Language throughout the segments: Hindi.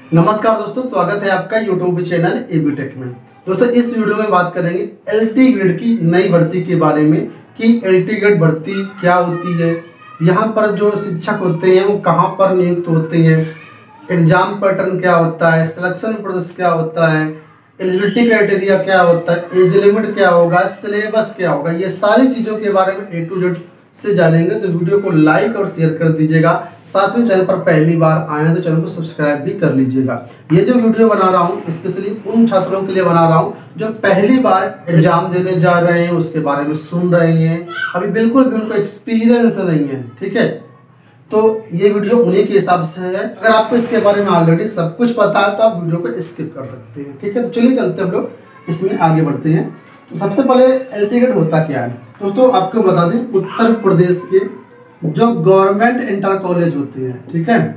नमस्कार दोस्तों, स्वागत है आपका यूट्यूब चैनल एबी टेक में। दोस्तों इस वीडियो में बात करेंगे एलटी ग्रेड की नई भर्ती के बारे में कि एलटी ग्रेड भर्ती क्या होती है, यहाँ पर जो शिक्षक होते हैं वो कहाँ पर नियुक्त होते हैं, एग्जाम पैटर्न क्या होता है, सिलेक्शन प्रोसेस क्या होता है, एलिजिबिलिटी क्राइटेरिया क्या होता है, एज लिमिट क्या होगा, सिलेबस क्या होगा, ये सारी चीज़ों के बारे में ए टू जेड से जानेंगे। तो वीडियो को लाइक और शेयर कर दीजिएगा। साथ में चैनल पर पहली बार आए हैं तो चैनल को सब्सक्राइब भी कर लीजिएगा। ये जो वीडियो बना रहा हूँ स्पेशली उन छात्रों के लिए बना रहा हूँ जो पहली बार एग्जाम देने जा रहे हैं, उसके बारे में सुन रहे हैं, अभी बिल्कुल भी उनको एक्सपीरियंस नहीं है। ठीक है, तो ये वीडियो उन्हीं के हिसाब से है। अगर आपको इसके बारे में ऑलरेडी सब कुछ पता है तो आप वीडियो को स्किप कर सकते हैं। ठीक है, तो चलिए चलते हम लोग इसमें आगे बढ़ते हैं। तो सबसे पहले एलटी ग्रेड होता क्या है दोस्तों, आपको बता दें, उत्तर प्रदेश के जो गवर्नमेंट इंटर कॉलेज होते हैं, ठीक है,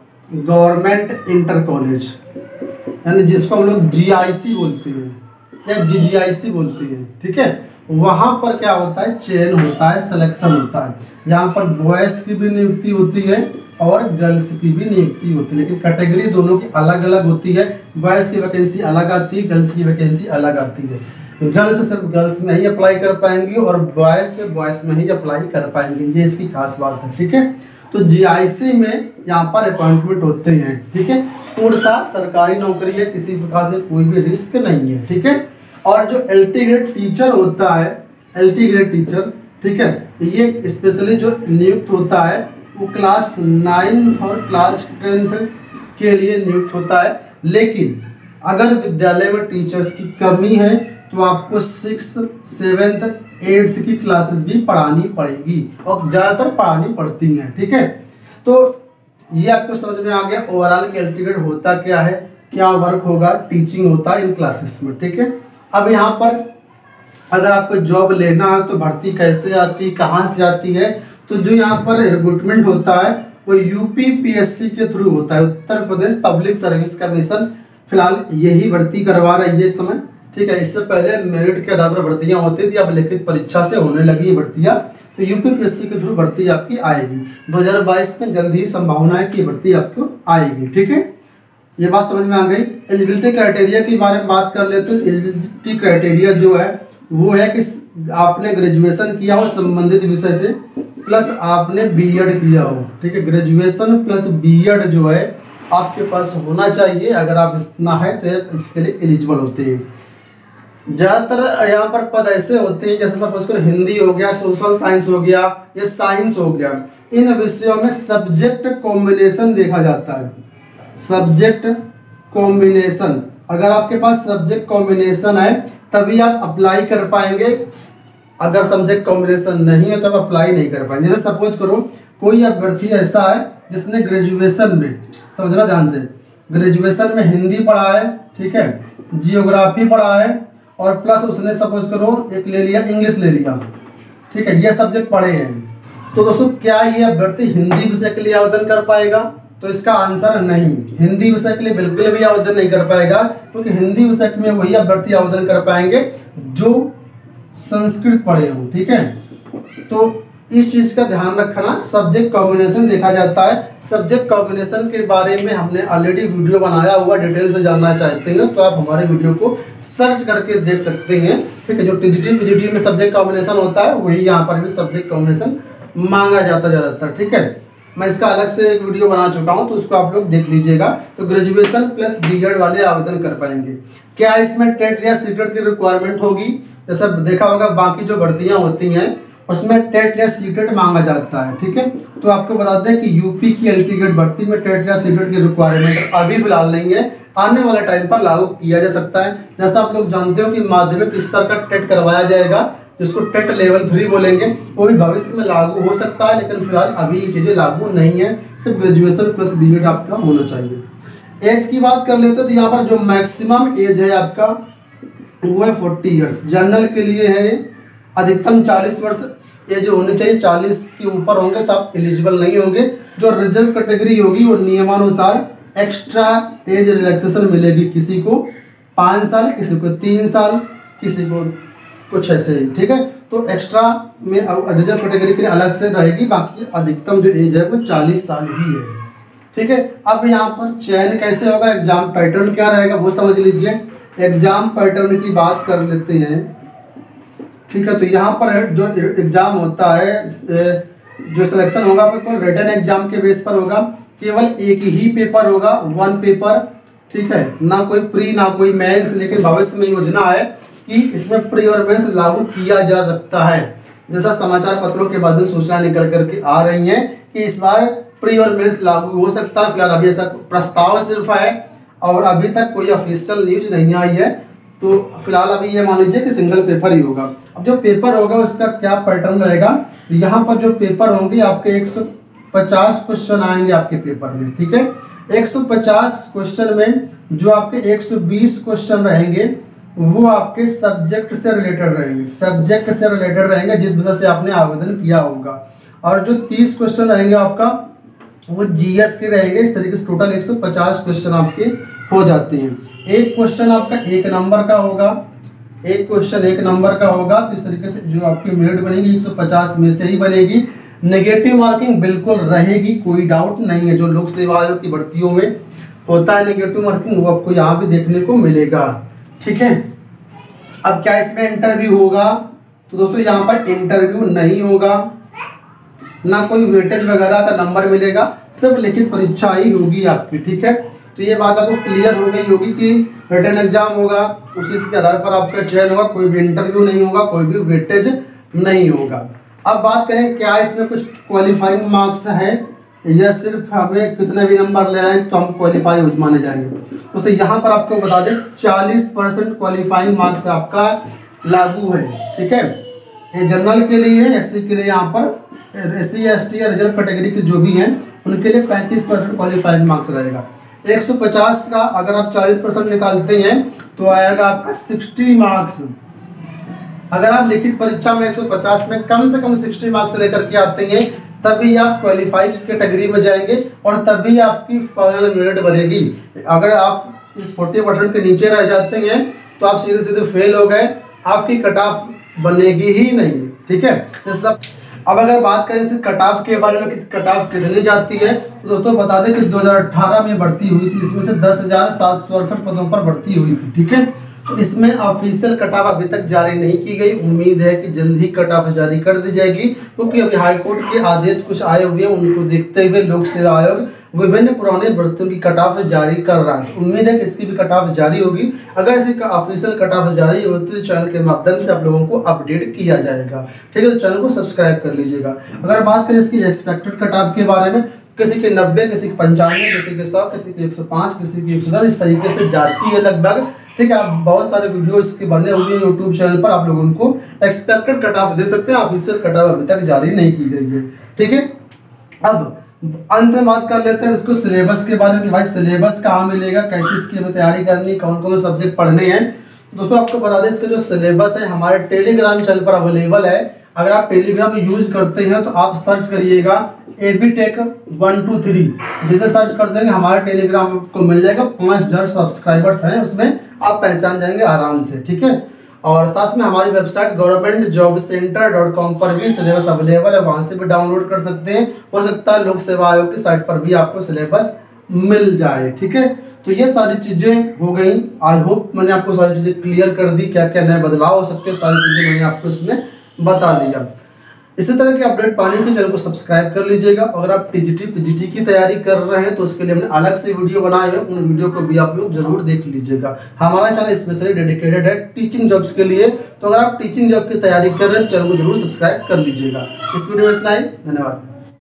गवर्नमेंट इंटर कॉलेज यानी जिसको हम लोग जीआईसी बोलते हैं या जीजीआईसी बोलते हैं, ठीक है, वहाँ पर क्या होता है, चयन होता है, सिलेक्शन होता है। यहाँ पर बॉयज़ की भी नियुक्ति होती है और गर्ल्स की भी नियुक्ति होती है, लेकिन कैटेगरी दोनों की अलग अलग होती है। बॉयज़ की वैकेंसी अलग आती है, गर्ल्स की वैकेंसी अलग आती है। गर्ल्स सिर्फ गर्ल्स में ही अप्लाई कर पाएंगी और बॉयज़ से बॉयज़ में ही अप्लाई कर पाएंगे, ये इसकी खास बात है। ठीक है, तो जीआईसी में यहाँ पर अपॉइंटमेंट होते हैं। ठीक है, पूर्णतः सरकारी नौकरी है, किसी प्रकार से कोई भी रिस्क नहीं है। ठीक है, और जो एलटी ग्रेड टीचर होता है, एलटी ग्रेड टीचर, ठीक है, ये स्पेशली जो नियुक्त होता है वो क्लास 9th और क्लास 10th के लिए नियुक्त होता है। लेकिन अगर विद्यालय में टीचर्स की कमी है तो आपको 6th 7th 8th की क्लासेस भी पढ़ानी पड़ेगी और ज़्यादातर पढ़ानी पड़ती हैं। ठीक है, तो ये आपको समझ में आ गया ओवरऑल एलटी ग्रेड होता क्या है, क्या वर्क होगा, टीचिंग होता है इन क्लासेस में। ठीक है, अब यहाँ पर अगर आपको जॉब लेना है तो भर्ती कैसे आती, कहाँ से आती है, तो जो यहाँ पर रिक्रूटमेंट होता है वो यूपीपीएससी के थ्रू होता है, Uttar Pradesh public service commission फिलहाल यही भर्ती करवा रही है इस समय। ठीक है, इससे पहले मेरिट के आधार पर भर्तियां होती थी, अब लिखित परीक्षा से होने लगी भर्तियां, तो यूपीपीएससी के थ्रू भर्ती आपकी आएगी 2022 में। जल्द ही संभावना है कि भर्ती आपको आएगी। ठीक है, ये बात समझ में आ गई। एलिजिबिलिटी क्राइटेरिया के बारे में बात कर लेते हैं। एलिजिबिलिटी क्राइटेरिया जो है वो है कि आपने ग्रेजुएशन किया हो संबंधित विषय से, प्लस आपने बीएड किया हो। ठीक है, ग्रेजुएशन प्लस बीएड जो है आपके पास होना चाहिए। अगर आप इतना है तो इसके लिए एलिजिबल होते हैं। ज़्यादातर यहाँ पर पद ऐसे होते हैं जैसे सपोज कर हिंदी हो गया, सोशल साइंस हो गया या साइंस हो गया, इन विषयों में सब्जेक्ट कॉम्बिनेशन देखा जाता है। सब्जेक्ट कॉम्बिनेशन, अगर आपके पास सब्जेक्ट कॉम्बिनेशन है तभी आप अप्लाई कर पाएंगे, अगर सब्जेक्ट कॉम्बिनेशन नहीं है तो आप अप्लाई नहीं कर पाएंगे। जैसे सपोज करो कोई अभ्यर्थी ऐसा है जिसने ग्रेजुएशन में, समझना ध्यान से, ग्रेजुएशन में हिंदी पढ़ा है, ठीक है, जियोग्राफी पढ़ा है और प्लस उसने सपोज करो एक ले लिया इंग्लिश ले लिया, ठीक है, ये सब्जेक्ट पढ़े हैं, तो दोस्तों क्या ये अभ्यर्थी हिंदी विषय के लिए आवेदन कर पाएगा? तो इसका आंसर नहीं, हिंदी विषय के लिए बिल्कुल भी आवेदन नहीं कर पाएगा, क्योंकि हिंदी विषय में वही अभ्यर्थी आवेदन कर पाएंगे जो संस्कृत पढ़े हों। ठीक है, तो इस चीज का ध्यान रखना, सब्जेक्ट कॉम्बिनेशन देखा जाता है। सब्जेक्ट कॉम्बिनेशन के बारे में हमने ऑलरेडी वीडियो बनाया हुआ, डिटेल से जानना चाहते हैं तो आप हमारे वीडियो को सर्च करके देख सकते हैं। ठीक है, जो टीजीटी पीजीटी में सब्जेक्ट कॉम्बिनेशन होता है वही यहाँ पर भी सब्जेक्ट कॉम्बिनेशन मांगा जाता ज़्यादातर। ठीक है, मैं इसका अलग से एक वीडियो बना चुका हूँ तो उसको आप लोग देख लीजिएगा। तो ग्रेजुएशन प्लस बीएड वाले आवेदन कर पाएंगे। क्या इसमें टेट या सीटेट की रिक्वायरमेंट होगी? जैसा देखा होगा बाकी जो भर्तियाँ होती हैं उसमें टेट या सीटेट मांगा जाता है। ठीक है, तो आपको बता दें कि यूपी की एलटी ग्रेड भर्ती में टेट या सीटेट की रिक्वायरमेंट अभी फिलहाल नहीं है, आने वाले टाइम पर लागू किया जा सकता है। जैसा आप लोग जानते हो कि माध्यमिक स्तर का टेट करवाया जाएगा, जिसको टेट लेवल 3 बोलेंगे, वो भी भविष्य में लागू हो सकता है, लेकिन फिलहाल अभी ये चीज़ें लागू नहीं है। सिर्फ ग्रेजुएशन प्लस बीएड आपका होना चाहिए। एज की बात कर लेते तो यहाँ पर जो मैक्सिमम एज है आपका वो है 40 ईयर्स। जनरल के लिए है अधिकतम 40 वर्ष एज होनी चाहिए, 40 के ऊपर होंगे तो आप एलिजिबल नहीं होंगे। जो रिजर्व कैटेगरी होगी वो नियमानुसार एक्स्ट्रा एज रिलैक्सेशन मिलेगी, किसी को 5 साल, किसी को 3 साल, किसी को कुछ ऐसे ही। ठीक है, तो एक्स्ट्रा में रिजर्व कैटेगरी के लिए अलग से रहेगी, बाकी अधिकतम जो एज है वो 40 साल ही है। ठीक है। अब यहाँ पर चयन कैसे होगा, एग्जाम पैटर्न क्या रहेगा वो समझ लीजिए। एग्जाम पैटर्न की बात कर लेते हैं, ठीक है। तो यहाँ पर जो एग्जाम होता है, जो सिलेक्शन होगा आपको रिटन एग्जाम के बेस पर होगा, केवल एक ही पेपर होगा, वन पेपर, ठीक है। ना कोई प्री ना कोई मेंस, लेकिन भविष्य में योजना है कि इसमें प्री और मेंस लागू किया जा सकता है। जैसा समाचार पत्रों के माध्यम सूचना निकल करके आ रही है कि इस बार प्री और मेंस लागू हो सकता है। फिलहाल अभी ऐसा प्रस्ताव सिर्फ है और अभी तक कोई ऑफिशियल न्यूज नहीं आई है। तो फिलहाल अभी ये मान लीजिए कि सिंगल पेपर ही होगा। अब जो पेपर होगा उसका क्या पैटर्न रहेगा, यहाँ पर जो पेपर होंगे आपके 150 क्वेश्चन आएंगे आपके पेपर में, ठीक है। 150 क्वेश्चन में जो आपके 120 क्वेश्चन रहेंगे वो आपके सब्जेक्ट से रिलेटेड रहेंगे, सब्जेक्ट से रिलेटेड रहेंगे जिस वजह से आपने आवेदन किया होगा। और जो 30 क्वेश्चन रहेंगे आपका वो जीएस के रहेंगे। इस तरीके से टोटल 150 क्वेश्चन आपके हो जाते हैं। एक क्वेश्चन आपका 1 नंबर का होगा, एक क्वेश्चन 1 नंबर का होगा। तो इस तरीके से जो आपकी मेरिट बनेगी 150 में से ही बनेगी। नेगेटिव मार्किंग बिल्कुल रहेगी, कोई डाउट नहीं है। जो लोक सेवा आयोग की भर्तियों में होता है नेगेटिव मार्किंग, वो आपको यहाँ भी देखने को मिलेगा, ठीक है। अब क्या इसमें इंटरव्यू होगा, तो दोस्तों यहाँ पर इंटरव्यू नहीं होगा, ना कोई वेटेज वगैरह का नंबर मिलेगा, सिर्फ लिखित परीक्षा ही होगी आपकी, ठीक है। तो ये बात आपको क्लियर हो गई होगी कि रिटन एग्जाम होगा, उसी के आधार पर आपका चयन होगा, कोई भी इंटरव्यू नहीं होगा, कोई भी वेटेज नहीं होगा। अब बात करें क्या इसमें कुछ क्वालिफाइंग मार्क्स हैं या सिर्फ हमें कितने भी नंबर ले आए तो हम क्वालिफाई हो माने जाएंगे। तो यहाँ पर आपको बता दें 40% क्वालिफाइंग मार्क्स आपका लागू है, ठीक है। ये जनरल के लिए, एससी के लिए, यहाँ पर एससी एसटी या रिजर्व कैटेगरी के जो भी हैं उनके लिए 35% क्वालिफाइंग मार्क्स रहेगा। 150 का अगर आप 40% निकालते हैं तो आएगा आपका 60 मार्क्स। अगर आप लिखित परीक्षा में 150 में कम से कम 60 मार्क्स लेकर के आते हैं तभी आप क्वालिफाई की कैटेगरी में जाएंगे और तभी आपकी फाइनल मेरिट बनेगी। अगर आप इस 40% के नीचे रह जाते हैं तो आप सीधे सीधे फेल हो गए, आपकी कट ऑफ बनेगी ही नहीं, ठीक है। अब अगर बात करें कट ऑफ के बारे में, कट ऑफ कितनी जाती है, तो दोस्तों बता दें कि 2018 में भर्ती हुई थी, इसमें से 10,768 पदों पर भर्ती हुई थी, ठीक है। तो इसमें ऑफिशियल कट ऑफ अभी तक जारी नहीं की गई, उम्मीद है कि जल्द ही कट ऑफ जारी कर दी जाएगी, क्योंकि अभी हाईकोर्ट के आदेश कुछ आए हुए हैं, उनको देखते हुए लोक सेवा आयोग विभिन्न पुराने भर्तियों की कट ऑफ जारी कर रहा है। तो उम्मीद है कि इसकी भी कट ऑफ जारी होगी। अगर इसकी ऑफिशियल कट ऑफ जारी होती है तो चैनल के माध्यम से आप लोगों को अपडेट किया जाएगा, ठीक है। तो चैनल को सब्सक्राइब कर लीजिएगा। अगर बात करें इसकी एक्सपेक्टेड कट ऑफ के बारे में, किसी के 90, किसी के 95, किसी के 100, किसी के 105, किसी के 110, इस तरीके से जाती है लगभग, ठीक है। आप बहुत सारे वीडियो इसके बने हुए हैं यूट्यूब चैनल पर, आप लोगों को एक्सपेक्टेड कट ऑफ दे सकते हैं। ऑफिशियल कट ऑफ अभी तक जारी नहीं की गई है, ठीक है। अब अंत में बात कर लेते हैं इसको सिलेबस के बारे में कि भाई सिलेबस कहाँ मिलेगा, कैसे इसकी हमें तैयारी करनी, कौन कौन सब्जेक्ट पढ़ने हैं। दोस्तों आपको बता दें इसका जो सिलेबस है हमारे टेलीग्राम चैनल पर अवेलेबल है। अगर आप टेलीग्राम यूज करते हैं तो आप सर्च करिएगा एबीटेक 123, जैसे सर्च कर देंगे हमारे टेलीग्राम को मिल जाएगा। 5000 सब्सक्राइबर्स हैं उसमें, आप पहचान जाएंगे आराम से, ठीक है। और साथ में हमारी वेबसाइट governmentjobcenter.com पर भी सिलेबस अवेलेबल है, वहां से भी डाउनलोड कर सकते हैं। हो सकता है लोक सेवा आयोग की साइट पर भी आपको सिलेबस मिल जाए, ठीक है। तो ये सारी चीजें हो गई। आई होप मैंने आपको सारी चीजें क्लियर कर दी, क्या क्या नए बदलाव हो सकते हैं, सारी चीजें मैंने आपको इसमें बता दिया। इसी तरह के अपडेट पाने के लिए चैनल को सब्सक्राइब कर लीजिएगा। अगर आप टीजीटी पीजीटी की तैयारी कर रहे हैं तो उसके लिए हमने अलग से वीडियो बनाए हैं, उन वीडियो को भी आप लोग जरूर देख लीजिएगा। हमारा चैनल स्पेशली डेडिकेटेड है टीचिंग जॉब्स के लिए, तो अगर आप टीचिंग जॉब की तैयारी कर रहे हैं तो चैनल को जरूर सब्सक्राइब कर लीजिएगा। इस वीडियो में इतना ही, धन्यवाद।